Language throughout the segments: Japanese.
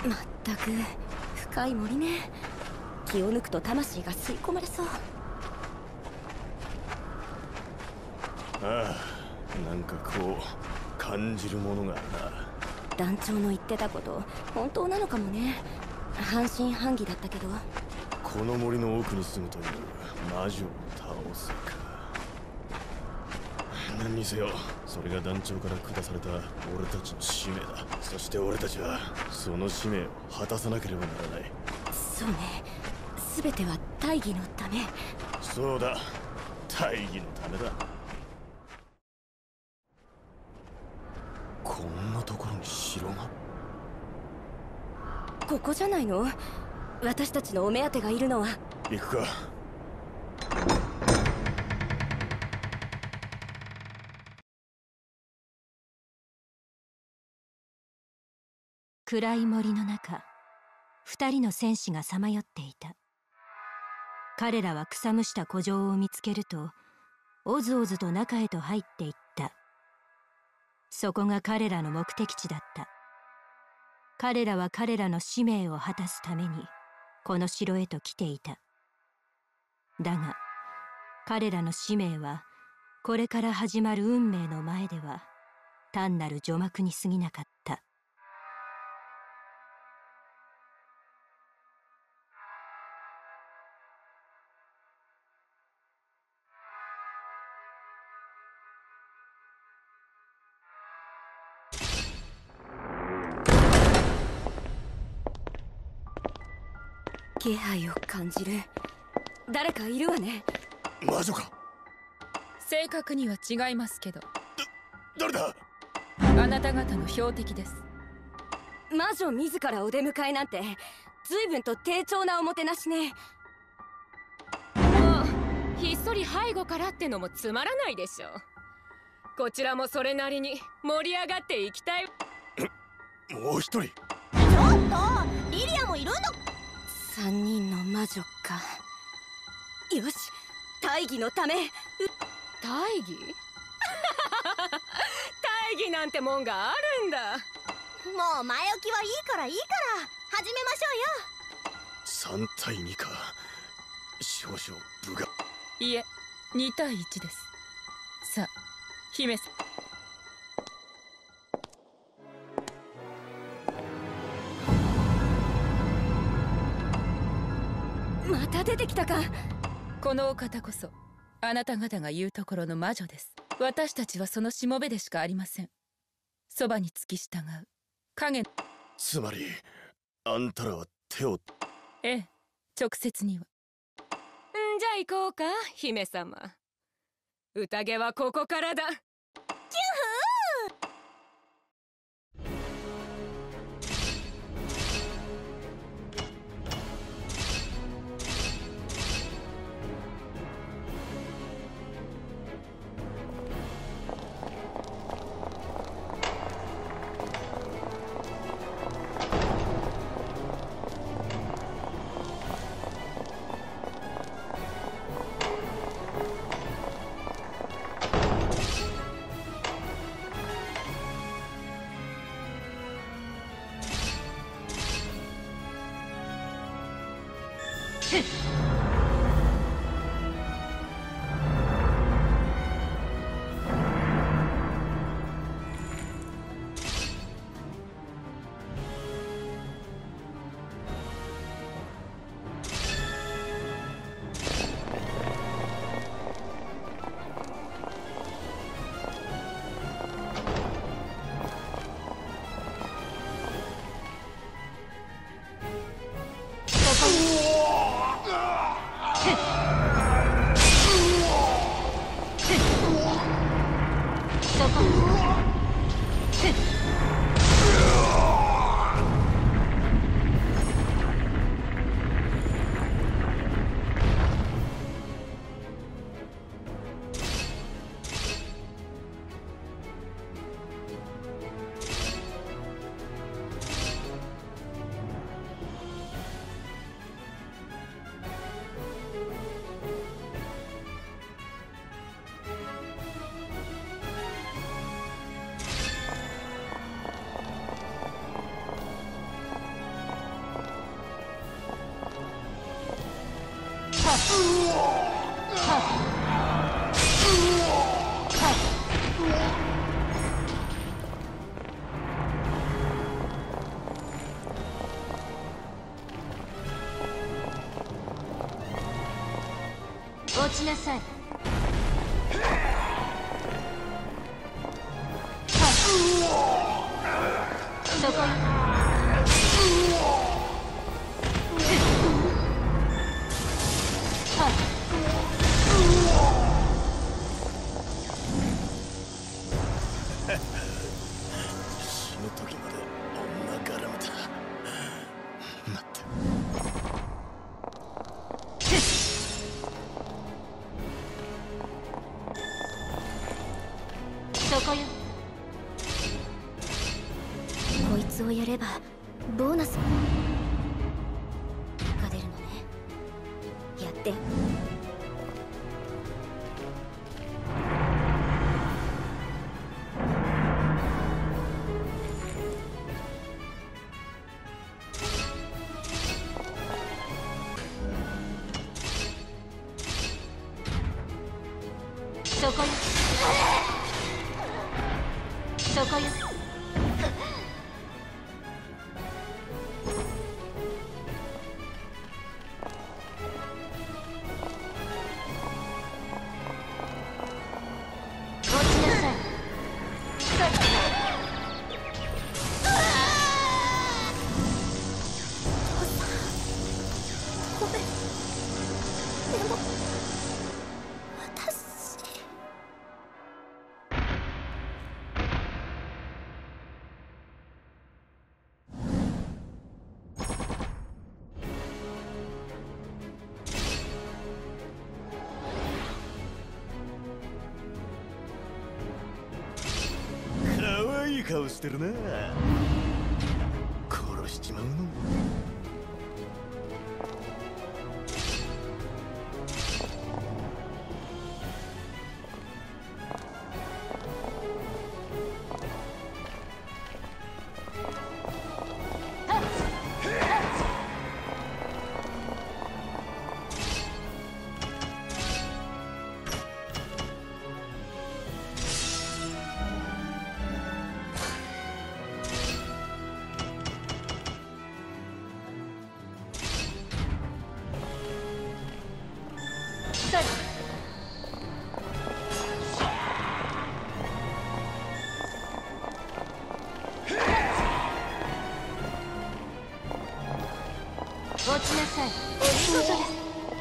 まったく深い森ね。気を抜くと魂が吸い込まれそう。 ああ、なんかこう感じるものがあるな。 団長の言ってたこと本当なのかもね。半信半疑だったけど。 この森の奥に住むという魔女を倒すか。何にせよそれが団長から下された俺たちの使命だ。そして俺たちはその使命を果たさなければならない。 そうね、全ては大義のため。 そうだ、大義のためだ。こんなところに城が。 ここじゃないの？私たちのお目当てがいるのは。 行くか。 暗い森の中、二人の戦士がさまよっていた。彼らは草むした古城を見つけるとおずおずと中へと入っていった。そこが彼らの目的地だった。彼らは彼らの使命を果たすためにこの城へと来ていた。だが彼らの使命はこれから始まる運命の前では単なる序幕に過ぎなかった。 気配を感じる。誰かいるわね。 魔女か。 正確には違いますけど。 誰だ。 あなた方の標的です。 魔女自らお出迎えなんて随分と低調なおもてなしね。 もうひっそり背後からってのもつまらないでしょ。こちらもそれなりに盛り上がっていきたい。 もう一人。 ちょっとリリアもいるんだ。 3人の魔女か。よし、大義のため。 大義大義なんてもんがあるんだ。 もう前置きはいいから始めましょうよ。 3対2か。少々部が。 いえ、2対1です。さあ姫さん。 また出てきたか。 このお方こそあなた方が言うところの魔女です。私たちはそのしもべでしかありません。そばに付き従う影。 つまりあんたらは手を。 ええ、直接には。じゃあ行こうか姫様。宴はここからだ。キュフー。 ちなさい。そこよ。 死ぬ時まで女絡めた。待って。 そこよ。 こいつをやればボーナスが出るのね。やって。 そこよ。そこよ。 いい顔してるな。殺しちまうの。落ちなさい。お見事です。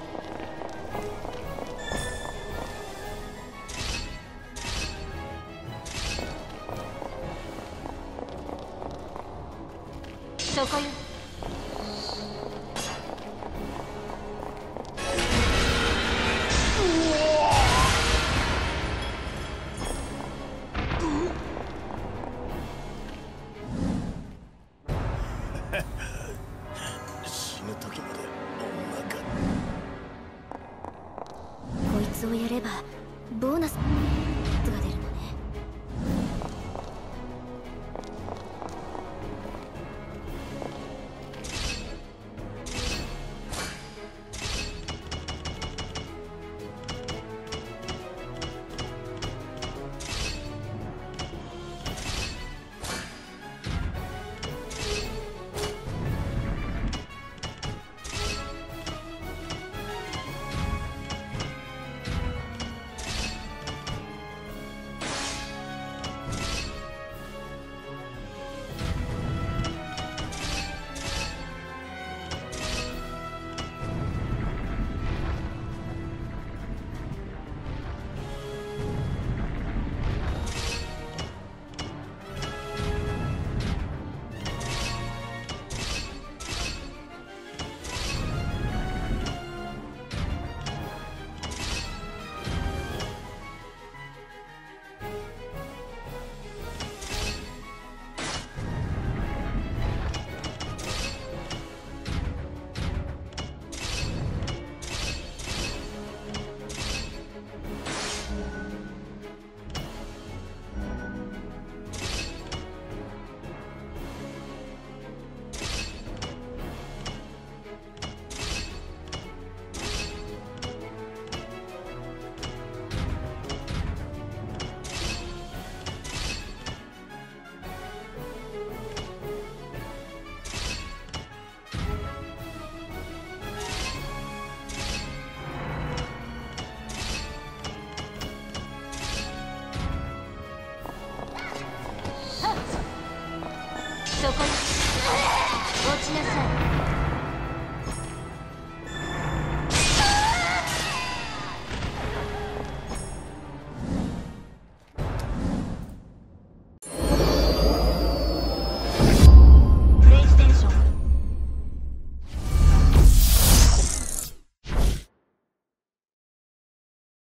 そこよ。 死ぬ時まで女が。 こいつをやればボーナスが出るのね。 そこ